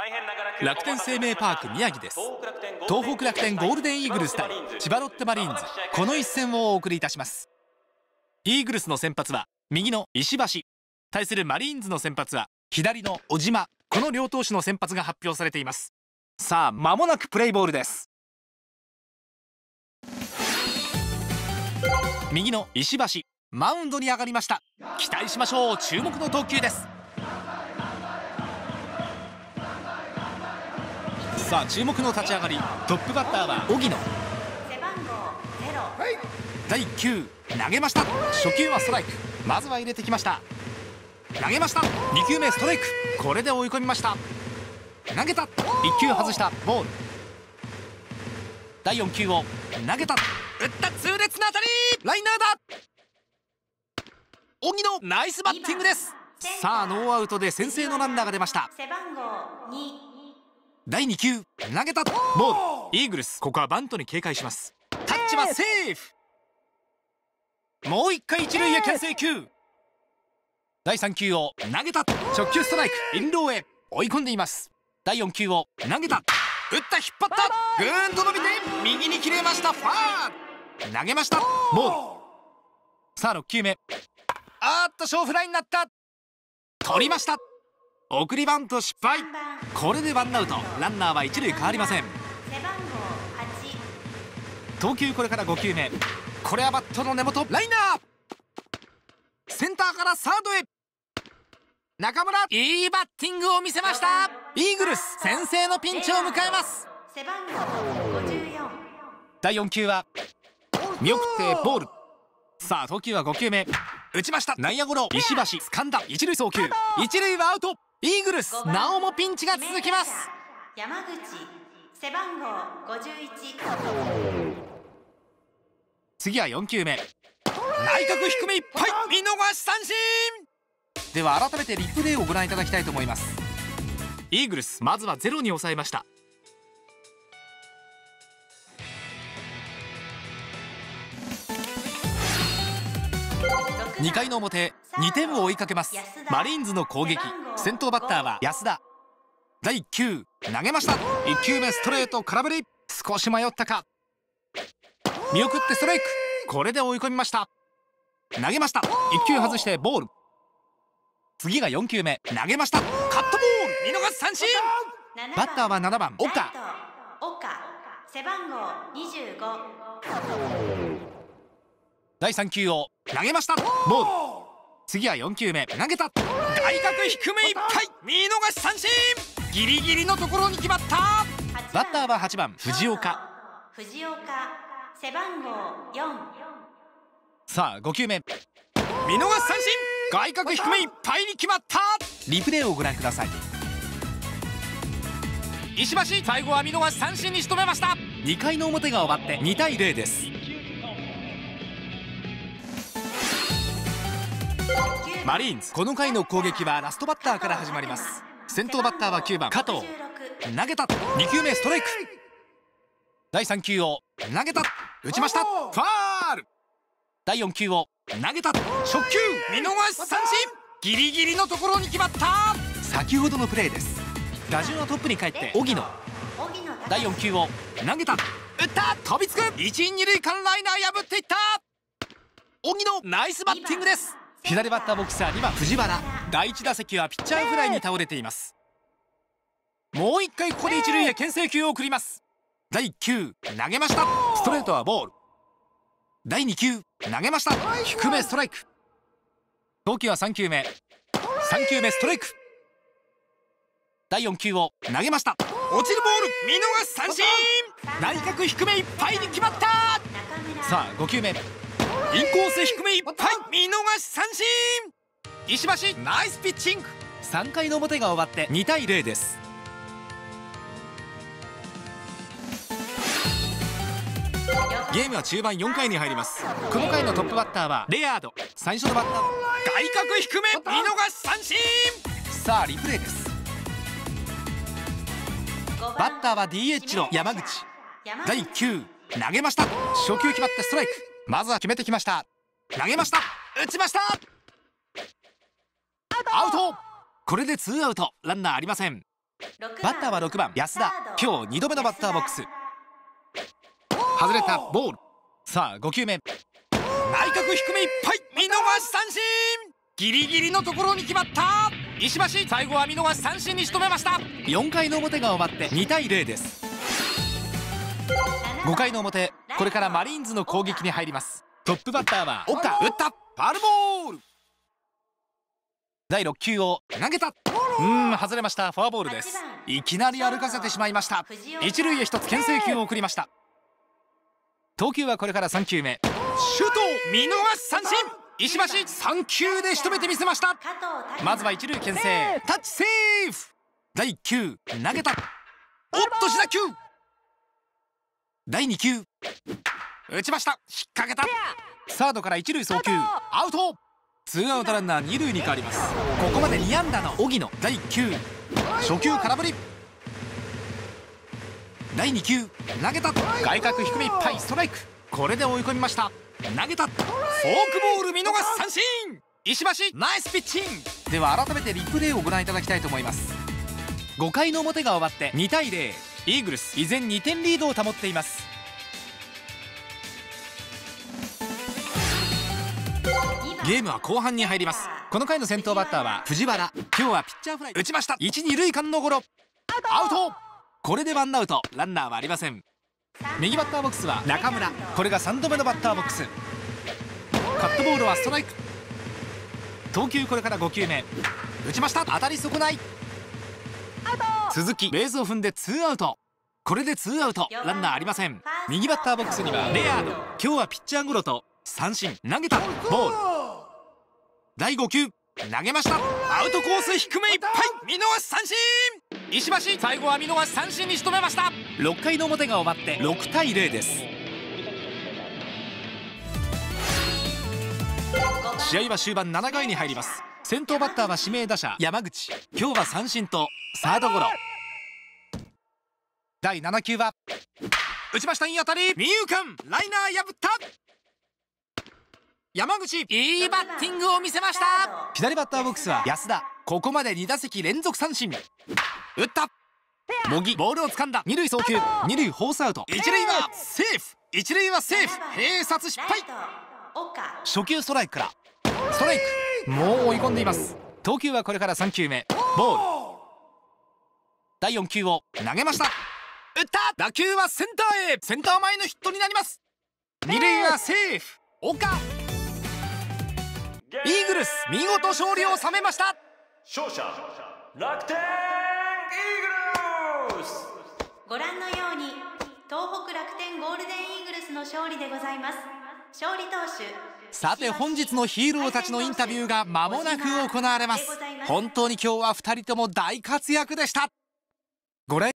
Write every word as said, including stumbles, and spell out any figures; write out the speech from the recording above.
楽天生命パーク宮城です。東北楽天ゴールデンイーグルス対千葉ロッテマリーンズ、この一戦をお送りいたします。イーグルスの先発は右の石橋、対するマリーンズの先発は左の小島、この両投手の先発が発表されています。さあ間もなくプレイボールです。右の石橋、マウンドに上がりました。期待しましょう。注目の投球です。さあ注目の立ち上がり、トップバッターは荻野。だいいっ球投げました。初球はストライク、まずは入れてきました。投げました。に球目ストライク、これで追い込みました。投げた。いっ球外したボール。だいよん球を投げた、打った。痛烈な当たり、ライナーだ。荻野ナイスバッティングです。さあノーアウトで先制のランナーが出ました。だいに球投げた、ボール。イーグルスここはバントに警戒します。タッチはセーフ。もう一回一塁へ牽制球。だいさん球を投げた、直球ストライク、インローへ追い込んでいます。だいよん球を投げた、打った、引っ張った、ぐーんと伸びて右に切れました。ファール。投げました、ボール。さあろっ球目、あーっと小フライになった。取りました。送りバント失敗。これでワンアウト、ランナーは一塁変わりません。投球これからご球目、これはバットの根元、ライナー。センターからサードへ、中村、いいバッティングを見せました。イーグルス先制のピンチを迎えます。だいよん球は見送ってボール。さあ投球はご球目、打ちました。内野ゴロ、石橋掴んだ、一塁送球、一塁はアウト。イーグルスなおもピンチが続きます。 山口、背番号ごじゅういち。 次はよん球目、内角低めいっぱい、見逃し三振。では改めてリプレイをご覧いただきたいと思います。イーグルスまずはゼロに抑えました。にかいの表、にてんを追いかけますマリーンズの攻撃。先頭バッターは安田。だいいっ球投げました。いっ球目ストレート空振り、少し迷ったか、見送ってストライク、これで追い込みました。投げました。いっ球外してボール。次がよん球目、投げました。カットボール、見逃し三振。バッターはななばん岡。 岡、背番号にじゅうご。 だいさん球を投げました。ボール。次はよん球目、投げた。外角低めいっぱい、見逃し三振。ギリギリのところに決まった。バッターははちばん藤岡。 藤岡、背番号よん。 さあご球目、見逃し三振。外角低めいっぱいに決まった。リプレイをご覧ください。石橋、最後は見逃し三振に仕留めました。にかいの表が終わってにたいゼロです。マリーンズこの回の攻撃はラストバッターから始まります。先頭バッターはきゅうばん加藤。投げた。に球目ストライク。だいさん球を投げた、打ちました。ファール。だいよん球を投げた、初球見逃し三振。ギリギリのところに決まった。先ほどのプレーです。打順はトップに帰って荻野。だいよん球を投げた、打った、飛びつく、一、二塁間ライナー破っていった。荻野ナイスバッティングです。左バッターボックスはにばん藤原。だいいち打席はピッチャーフライに倒れています。もう一回ここで一塁へ牽制球を送ります。だいいっ球投げました。ストレートはボール。だいに球投げました。低めストライク。投球はさん球目、さん球目ストライク。だいよん球を投げました。落ちるボール、見逃し三振。内角低めいっぱいに決まった。さあご球目、インコース低めいっぱい、見逃し三振。石橋ナイスピッチング。さんかいの表が終わってにたいゼロです。ゲームは中盤よんかいに入ります。この回のトップバッターはレアード。最初のバッター、外角低め見逃し三振。さあリプレイです。バッターは ディーエイチ の山口。だいいっ球投げました。初球決まってストライク。まずは決めてきました。投げました、打ちました、アウト。これでツーアウト、ランナーありません。 バッターはろくばん安田。今日にどめのバッターボックス。外れたボール。さあごきゅうめ、内角低めいっぱい、見逃し三振。ギリギリのところに決まった。石橋、最後は見逃し三振に仕留めました。よんかいの表が終わってにたいゼロです。ごかいの表、これからマリーンズの攻撃に入ります。トップバッターは岡。打った、ファウルボール。だいろっきゅうを投げた。うーん、外れました。フォアボールです。いきなり歩かせてしまいました。一塁へ一つ牽制球を送りました。投球はこれからさんきゅうめ、シュート、見逃し三振。石橋、さんきゅうで仕留めてみせました。まずは一塁牽制、タッチセーフ。だいいっきゅう投げた。おっと、自打球。だいにきゅう打ちました。引っ掛けた。サードから一塁送球、アウト。ツーアウトランナー二塁に変わります。ここまでに安打の荻野。だいいっきゅう初球空振り。だいにきゅう投げた。外角低めいっぱい、ストライク。これで追い込みました。投げた。フォークボール、見逃し三振。石橋、ナイスピッチング。では改めてリプレイをご覧いただきたいと思います。ごかいの表が終わってにたいゼロ。イーグルス依然にてんリードを保っています。ゲームは後半に入ります。この回の先頭バッターは藤原。今日はピッチャーフライ打ちました。いち、二塁間のゴロ、アウト。これでワンアウト、ランナーはありません。右バッターボックスは中村。これがさんどめのバッターボックス。カットボールはストライク。投球これからごきゅうめ、打ちました。当たり損ない。鈴木、ベースを踏んでツーアウト。これでツーアウト、ランナーありません。右バッターボックスにはレアード。今日はピッチャーゴロと三振。投げた、ボール。だいごきゅう投げました。アウトコース低めいっぱい、見逃し三振。石橋、最後は見逃し三振に仕留めました。ろっかいの表が終わってろくたいゼロです。試合は終盤ななかいに入ります。先頭バッターは指名打者山口。今日は三振とサードゴロ。だいななきゅうは打ちました。いい当たり、二遊間、ライナー破った。山口、いいバッティングを見せました。左バッターボックスは安田。ここまでに打席連続三振。打った。茂木、ボールを掴んだ。二塁送球、二塁フォースアウト。一塁はセーフ。一塁はセーフ。併殺失敗。初球ストライクからストライク。もう追い込んでいます。投球はこれからさんきゅうめ、ボール。だいよんきゅうを投げました。打った。打球はセンターへ。センター前のヒットになります。二塁はセーフ。岡。イーグルス見事勝利を収めました。 勝者楽天イーグルス。 ご覧のように東北楽天ゴールデンイーグルスの勝利でございます。勝利投手。 さて本日のヒーローたちのインタビューが間もなく行われます。本当に今日はふたりとも大活躍でした。ご来